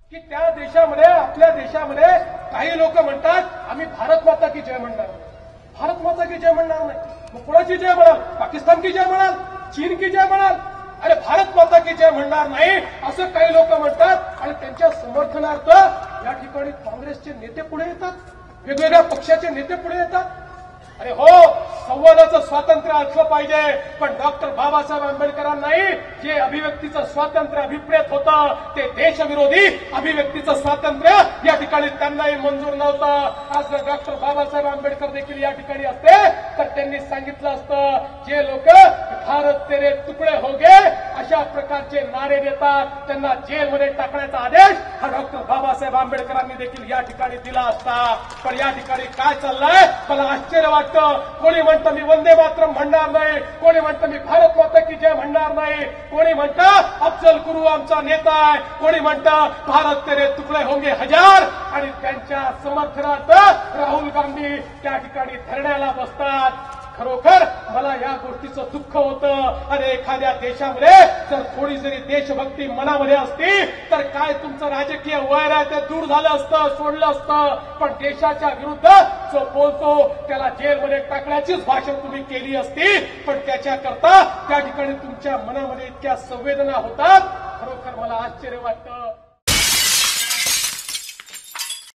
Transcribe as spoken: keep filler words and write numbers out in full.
की त्या देशामध्ये आपल्या देशामध्ये काही लोक म्हणतात आम्ही भारत माता की जय म्हणणार नाही. भारत माता की जय म्हणणार नाही. मग कोणाची जय म्हणाल? पाकिस्तान की जय म्हणाल? चीन की जय म्हणाल? अरे भारत माता की जय म्हणणार नाही असं काही लोक म्हणतात आणि त्यांच्या समर्थनार्थ या ठिकाणी काँग्रेसचे नेते पुढे येतात, वेगवेगळ्या पक्षाचे नेते पुढे येतात. अरे हो, संवादाचं स्वातंत्र्य असलं पाहिजे, पण डॉक्टर बाबासाहेब आंबेडकरांनाही जे अभिव्यक्तीचं स्वातंत्र्य अभिप्रेत होतं ते देशविरोधी अभिव्यक्तीचं स्वातंत्र्य या ठिकाणी त्यांनाही मंजूर नव्हतं. आज जर डॉक्टर बाबासाहेब आंबेडकर देखील या ठिकाणी असते तर त्यांनी सांगितलं असतं जे लोक भारत तेरे तुकडे हो गे अशा प्रकारचे नारे देतात त्यांना जेलमध्ये टाकण्याचा आदेश हा डॉक्टर बाबासाहेब आंबेडकरांनी देखील या ठिकाणी दिला असता. पण या ठिकाणी काय चाललंय मला आश्चर्य वाटतं. कोणी म्हणतं मी वंदे मातरम म्हणणार नाही, कोणी म्हणतं मी भारत माता की जय म्हणणार नाही, कोणी म्हणतं अफजल गुरु आमचा नेता आहे, कोणी म्हणतं भारत तेरे तुकडे होंगे हजार आणि त्यांच्या समर्थनार्थ राहुल गांधी त्या ठिकाणी धरण्याला बसतात. खरोखर मला या गोष्टीचं दुःख होतं. अरे एखाद्या देशामध्ये जर थोडी जरी देशभक्ती मनामध्ये असती तर काय तुमचं राजकीय वैर आहे ते दूर झालं असतं, सोडलं असतं. पण देशाच्या विरुद्ध जो बोलतो त्याला जेलमध्ये टाकण्याचीच भाषा तुम्ही केली असती. पण त्याच्याकरता त्या ठिकाणी तुमच्या मनामध्ये इतक्या संवेदना होतात. खरोखर मला आश्चर्य वाटतं.